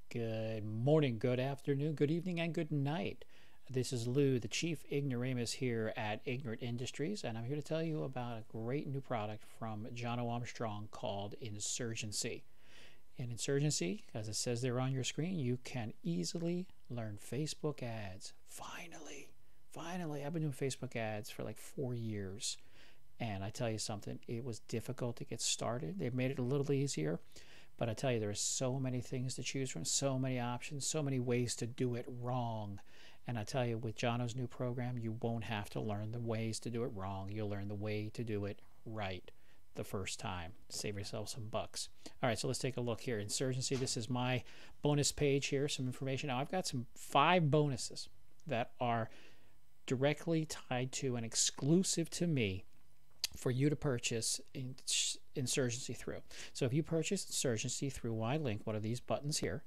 Good morning, good afternoon, good evening, and good night. This is Lou, the Chief Ignoramus here at Ignorant Industries, and I'm here to tell you about a great new product from John O. Armstrong called Insurgency. In Insurgency, as it says there on your screen, you can easily learn Facebook ads. Finally, I've been doing Facebook ads for like 4 years, and I tell you something, it was difficult to get started. They've made it a little easier. But I tell you, there are so many things to choose from, so many options, so many ways to do it wrong. And I tell you, with Jono's new program, you won't have to learn the ways to do it wrong. You'll learn the way to do it right the first time. Save yourself some bucks. All right, so let's take a look here. Insurgency, this is my bonus page here, some information. Now, I've got 5 bonuses that are directly tied to and exclusive to me for you to purchase Insurgency through. So if you purchase Insurgency through my link, one of these buttons here,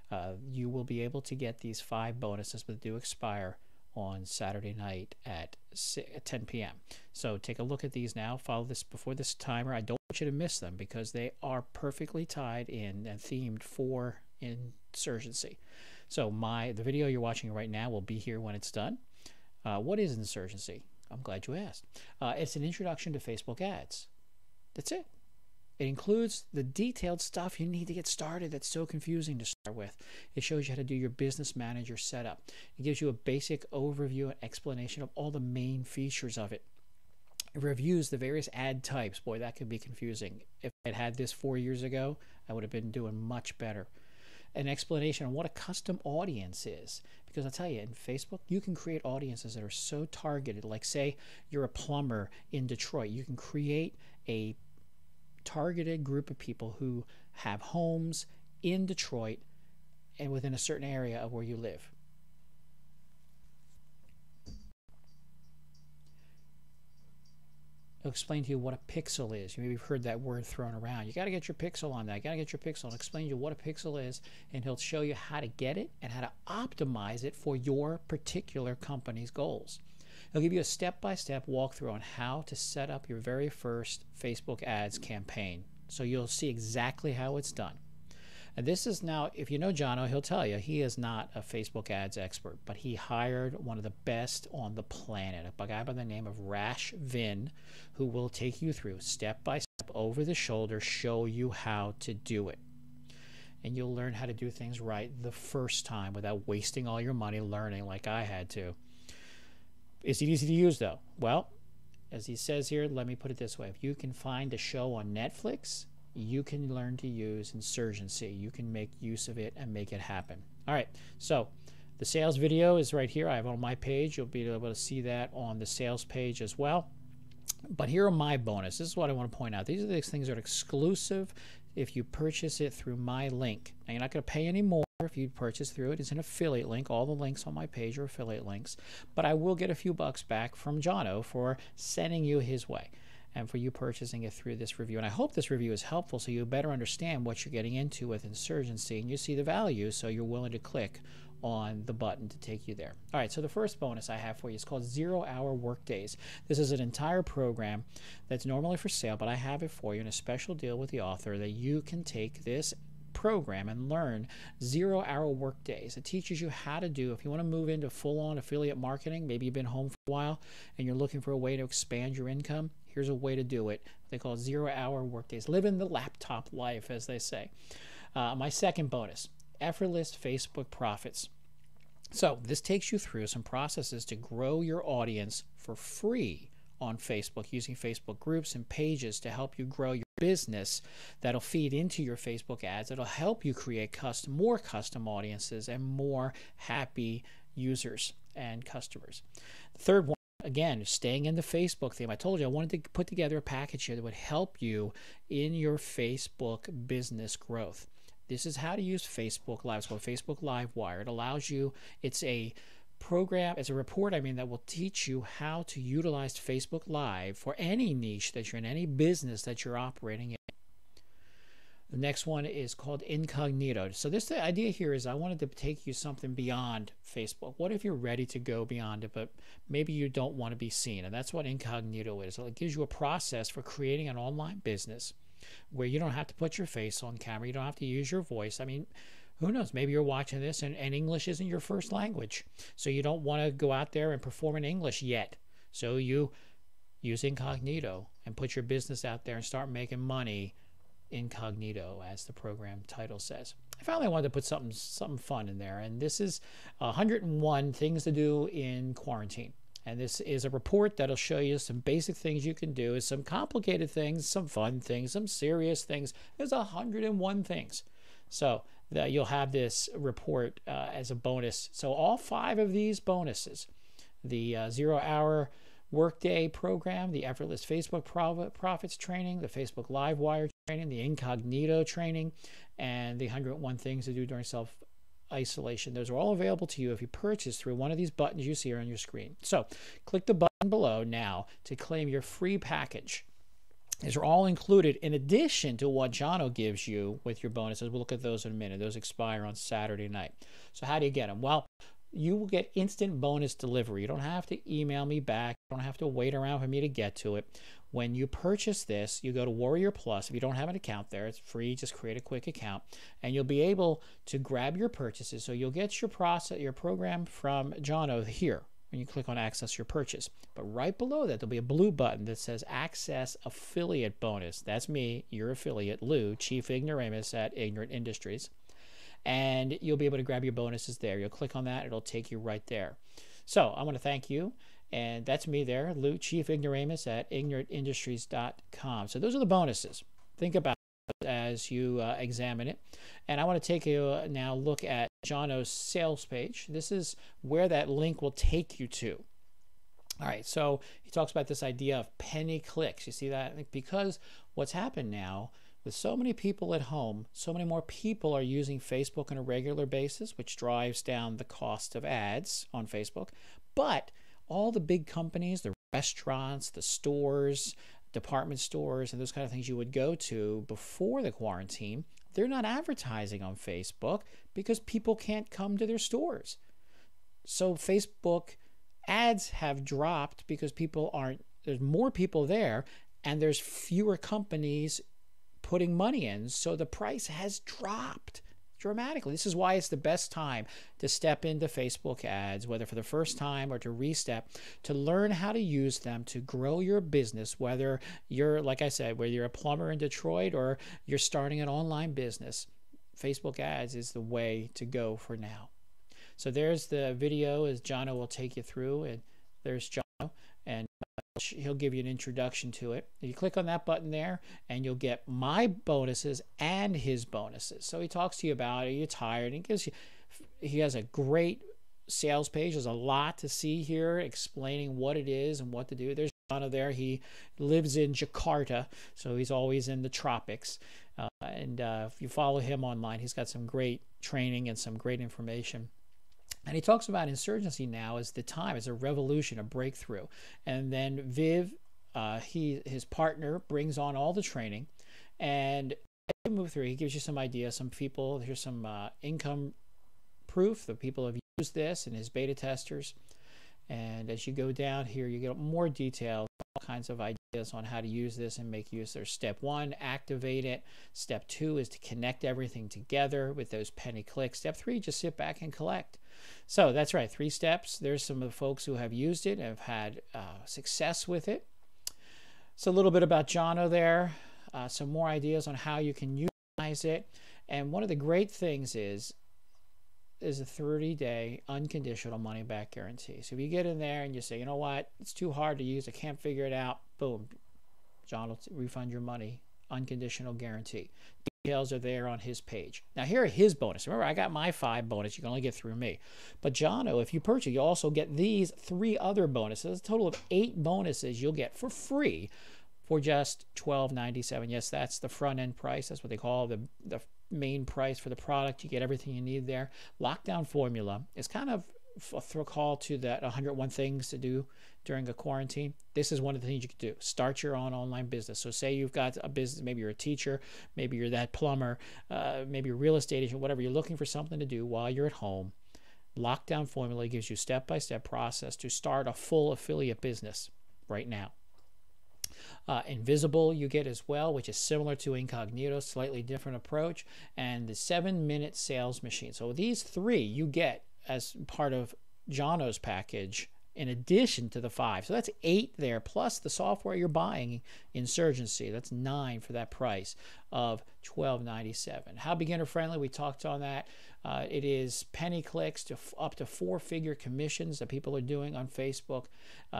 you will be able to get these 5 bonuses that do expire on Saturday night at 10 p.m. So take a look at these now. Follow this before this timer. I don't want you to miss them because they are perfectly tied in and themed for Insurgency. So the video you're watching right now will be here when it's done. What is Insurgency? I'm glad you asked. It's an introduction to Facebook ads. That's it. It includes the detailed stuff you need to get started that's so confusing to start with. It shows you how to do your business manager setup. It gives you a basic overview and explanation of all the main features of it. It reviews the various ad types. Boy, that could be confusing. If I had this 4 years ago, I would have been doing much better. An explanation on what a custom audience is. Because I'll tell you, in Facebook, you can create audiences that are so targeted. Like, say, you're a plumber in Detroit. You can create a targeted group of people who have homes in Detroit and within a certain area of where you live. It'll explain to you what a pixel is. You maybe have heard that word thrown around. You got to get your pixel on that. You got to get your pixel. It'll explain to you what a pixel is, and he'll show you how to get it and how to optimize it for your particular company's goals. He'll give you a step-by-step walkthrough on how to set up your very first Facebook ads campaign. So you'll see exactly how it's done. And this is now, if you know Jono, he'll tell you he is not a Facebook ads expert, but he hired one of the best on the planet, a guy by the name of Rash Vin, who will take you through step by step, over the shoulder, show you how to do it. And you'll learn how to do things right the first time without wasting all your money learning like I had to. Is it easy to use, though? Well, as he says here, let me put it this way. If you can find a show on Netflix, you can learn to use Insurgency. You can make use of it and make it happen. All right, so the sales video is right here. I have it on my page. You'll be able to see that on the sales page as well. But here are my bonuses. This is what I want to point out. These are the things that are exclusive if you purchase it through my link. Now, you're not going to pay any more if you purchase through it. It's an affiliate link. All the links on my page are affiliate links. But I will get a few bucks back from Jono for sending you his way and for you purchasing it through this review. And I hope this review is helpful so you better understand what you're getting into with Insurgency and you see the value so you're willing to click on the button to take you there. All right, so the first bonus I have for you is called 0-Hour Workdays. This is an entire program that's normally for sale, but I have it for you in a special deal with the author that you can take this program and learn 0-Hour Workdays. It teaches you how to do, if you want to move into full-on affiliate marketing, maybe you've been home for a while and you're looking for a way to expand your income, here's a way to do it. They call it 0-Hour Workdays. Living the laptop life, as they say. My second bonus, effortless Facebook profits. So this takes you through some processes to grow your audience for free on Facebook, using Facebook groups and pages to help you grow your business. That'll feed into your Facebook ads. It'll help you create more custom audiences and more happy users and customers. The third one, again, staying in the Facebook theme. I told you I wanted to put together a package here that would help you in your Facebook business growth. This is how to use Facebook Live. It's called Facebook Live Wire. It allows you, it's a program, it's a report, that will teach you how to utilize Facebook Live for any niche that you're in, any business that you're operating in. The next one is called Incognito. So the idea here is I wanted to take you something beyond Facebook. What if you're ready to go beyond it, but maybe you don't want to be seen? And that's what Incognito is. So it gives you a process for creating an online business where you don't have to put your face on camera. You don't have to use your voice. Who knows? Maybe you're watching this and English isn't your first language. So you don't want to go out there and perform in English yet. So you use incognito and put your business out there and start making money incognito, as the program title says. I finally wanted to put something fun in there. And this is 101 things to do in quarantine. And this is a report that'll show you some basic things you can do, some complicated things, some fun things, some serious things. There's 101 things. So that you'll have this report as a bonus. So all 5 of these bonuses, the 0-hour workday program, the effortless Facebook profits training, the Facebook live wire training, the incognito training, and the 101 things to do during self-isolation. Those are all available to you if you purchase through one of these buttons you see here on your screen. So click the button below now to claim your free package. These are all included in addition to what Jono gives you with your bonuses. We'll look at those in a minute. Those expire on Saturday night. So how do you get them? Well, you will get instant bonus delivery. You don't have to email me back. You don't have to wait around for me to get to it. When you purchase this, you go to Warrior Plus. If you don't have an account there, it's free. Just create a quick account, and you'll be able to grab your purchases. So you'll get your program from Jono here when you click on Access Your Purchase. But right below that, there'll be a blue button that says Access Affiliate Bonus. That's me, your affiliate, Lou, Chief Ignoramus at Ignorant Industries. And you'll be able to grab your bonuses there. You'll click on that. It'll take you right there. So I want to thank you. And that's me there, Lou, Chief Ignoramus at ignorantindustries.com. So those are the bonuses. Think about it as you examine it. And I want to take a now look at Jono's sales page. This is where that link will take you to. All right, so he talks about this idea of penny clicks. You see that? Because what's happened now, with so many people at home, so many more people are using Facebook on a regular basis, which drives down the cost of ads on Facebook. But all the big companies, the restaurants, the stores, department stores, and those kind of things you would go to before the quarantine, they're not advertising on Facebook because people can't come to their stores. So Facebook ads have dropped because there's more people there and there's fewer companies putting money in, so the price has dropped dramatically. This is why it's the best time to step into Facebook ads, whether for the first time or to re-step, to learn how to use them to grow your business, whether you're, like I said, whether you're a plumber in Detroit or you're starting an online business. Facebook ads is the way to go for now. So there's the video as Jono will take you through, and there's Jono, and he'll give you an introduction to it. You click on that button there and you'll get my bonuses and his bonuses. So he talks to you about, are you tired? And he has a great sales page. There's a lot to see here explaining what it is and what to do. There's Jono there. He lives in Jakarta, so he's always in the tropics. If you follow him online, he's got some great training and some great information. And he talks about Insurgency now as the time, as a revolution, a breakthrough. And then Viv, his partner, brings on all the training. And as you move through, he gives you some ideas. Some people, here's some income proof that people have used this and his beta testers. And as you go down here, you get more details, all kinds of ideas on how to use this and make use. There's step 1, activate it. Step 2 is to connect everything together with those penny clicks. Step 3, just sit back and collect. So that's right, 3 steps. There's some of the folks who have used it and have had success with it. So a little bit about Jono there, some more ideas on how you can utilize it. And one of the great things is a 30-day unconditional money-back guarantee. So if you get in there and you say, you know what, it's too hard to use, I can't figure it out, boom, John will refund your money, unconditional guarantee. Details are there on his page. Now here are his bonuses. Remember, I got my 5 bonus. You can only get through me. But Jono, if you purchase, you also get these 3 other bonuses. A total of 8 bonuses you'll get for free for just $12.97. Yes, that's the front-end price. That's what they call the main price for the product. You get everything you need there. Lockdown formula is kind of a call to that 101 things to do during a quarantine. This is one of the things you can do. Start your own online business. So say you've got a business, maybe you're a teacher, maybe you're that plumber, maybe you're a real estate agent, whatever. You're looking for something to do while you're at home. Lockdown formula gives you step-by-step process to start a full affiliate business right now. Invisible you get as well, which is similar to Incognito, slightly different approach, and the 7-minute sales machine. So these 3 you get as part of Jono's package in addition to the 5. So that's 8 there, plus the software you're buying, Insurgency. That's 9 for that price of $12.97. How beginner friendly? We talked on that. It is penny clicks to up to 4-figure commissions that people are doing on Facebook.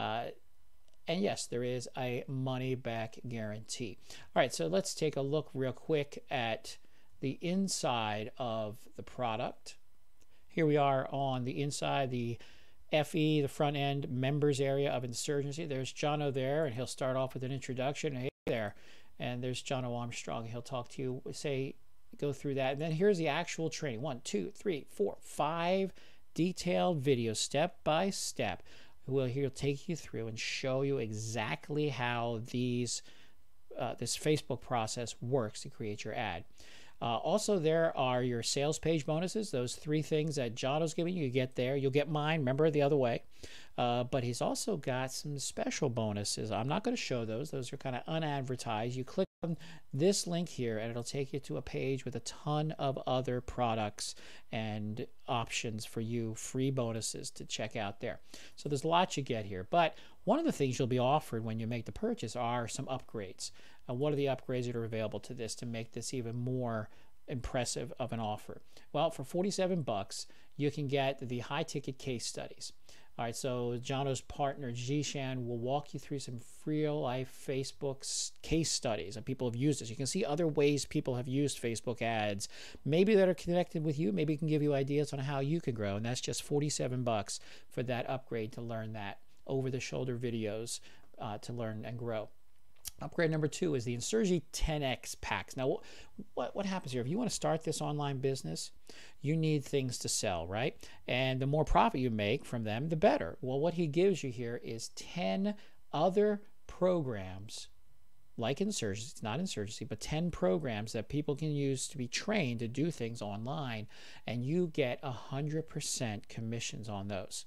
And yes, there is a money-back guarantee. All right, so let's take a look real quick at the inside of the product. Here we are on the inside, the FE, the front end members area of Insurgency. There's Jono there, and he'll start off with an introduction. Hey there, and there's Jono Armstrong. He'll talk to you, go through that. And then here's the actual training. 1, 2, 3, 4, 5 detailed videos, step by step. He'll take you through and show you exactly how this Facebook process works to create your ad. Also, there are your sales page bonuses, those 3 things that Jono's giving you. You get there. You'll get mine, remember, the other way. But he's also got some special bonuses. I'm not going to show those. Those are kind of unadvertised. You click on this link here, and it'll take you to a page with a ton of other products and options for you, free bonuses to check out there. So there's lots you get here. But one of the things you'll be offered when you make the purchase are some upgrades. What are the upgrades that are available to this to make this even more impressive of an offer? Well, for 47 bucks, you can get the high-ticket case studies. All right, so Jono's partner, Zishan, will walk you through some real-life Facebook case studies, and people have used this. You can see other ways people have used Facebook ads, maybe that are connected with you. Maybe it can give you ideas on how you can grow, and that's just 47 bucks for that upgrade to learn that, over-the-shoulder videos to learn and grow. Upgrade number 2 is the Insurgency 10X packs. Now, what happens here? If you want to start this online business, you need things to sell, right? And the more profit you make from them, the better. Well, what he gives you here is 10 other programs, like Insurgency, it's not Insurgency, but 10 programs that people can use to be trained to do things online, and you get 100% commissions on those.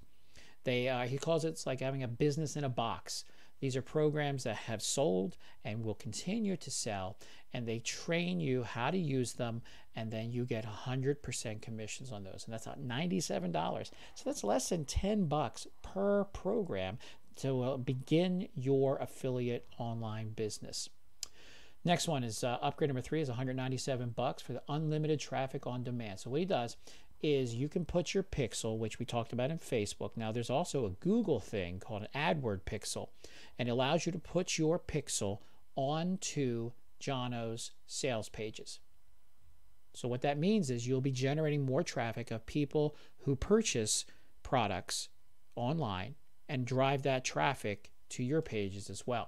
He calls it, it's like having a business in a box. These are programs that have sold and will continue to sell, and they train you how to use them, and then you get 100% commissions on those. And that's $97. So that's less than 10 bucks per program to begin your affiliate online business. Next one is upgrade number 3 is 197 bucks for the unlimited traffic on demand. So what he does is you can put your pixel, which we talked about in Facebook. Now there's also a Google thing called an AdWord pixel, and it allows you to put your pixel onto Jono's sales pages. So what that means is you'll be generating more traffic of people who purchase products online and drive that traffic to your pages as well.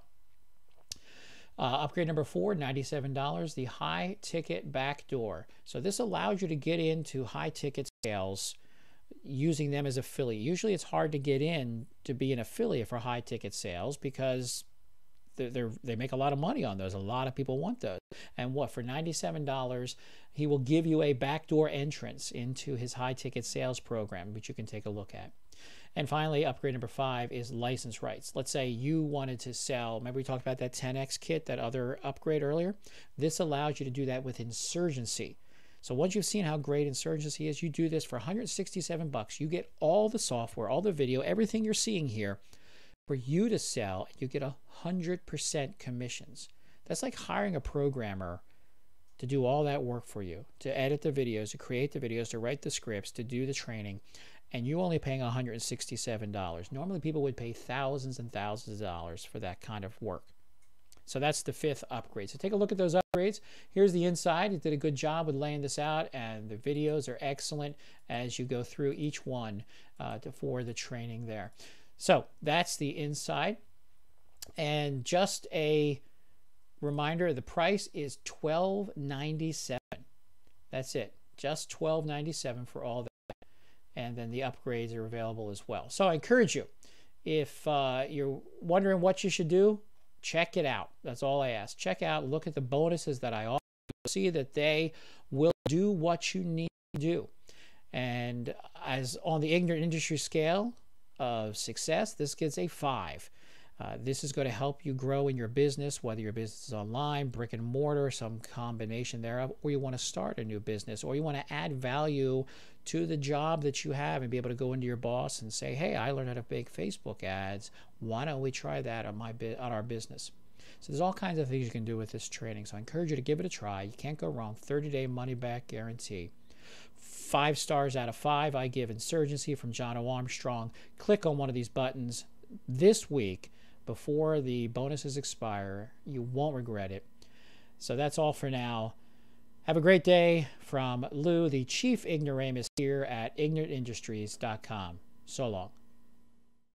Upgrade number 4, $97, the high ticket backdoor. So this allows you to get into high ticket sales using them as affiliate. Usually it's hard to get in to be an affiliate for high ticket sales because they make a lot of money on those. A lot of people want those. And for $97, he will give you a backdoor entrance into his high ticket sales program, which you can take a look at. And finally, upgrade number 5 is license rights. Let's say you wanted to sell, remember we talked about that 10X kit, that other upgrade earlier? This allows you to do that with Insurgency. So once you've seen how great Insurgency is, you do this for 167 bucks. You get all the software, all the video, everything you're seeing here for you to sell, and you get 100% commissions. That's like hiring a programmer to do all that work for you, to edit the videos, to create the videos, to write the scripts, to do the training, and you're only paying $167. Normally people would pay thousands and thousands of dollars for that kind of work. So that's the 5th upgrade. So take a look at those upgrades. Here's the inside. He did a good job with laying this out, and the videos are excellent as you go through each one for the training there. So that's the inside. And just a reminder, the price is $12.97. That's it. Just $12.97 for all that. And then the upgrades are available as well. So I encourage you, if you're wondering what you should do, check it out. That's all I ask. Check out, look at the bonuses that I offer. See that they will do what you need to do. And as on the ignorant industry scale of success, this gets a 5. This is going to help you grow in your business, whether your business is online, brick and mortar, some combination thereof, or you want to start a new business, or you want to add value to the job that you have and be able to go into your boss and say, hey, I learned how to make Facebook ads. Why don't we try that on our business? So there's all kinds of things you can do with this training. So I encourage you to give it a try. You can't go wrong. 30-day money-back guarantee. 5 stars out of 5 I give Insurgency from John O. Armstrong. Click on one of these buttons this week before the bonuses expire. You won't regret it. So that's all for now. Have a great day from Lou, the Chief Ignoramus here at ignorantindustries.com. So long.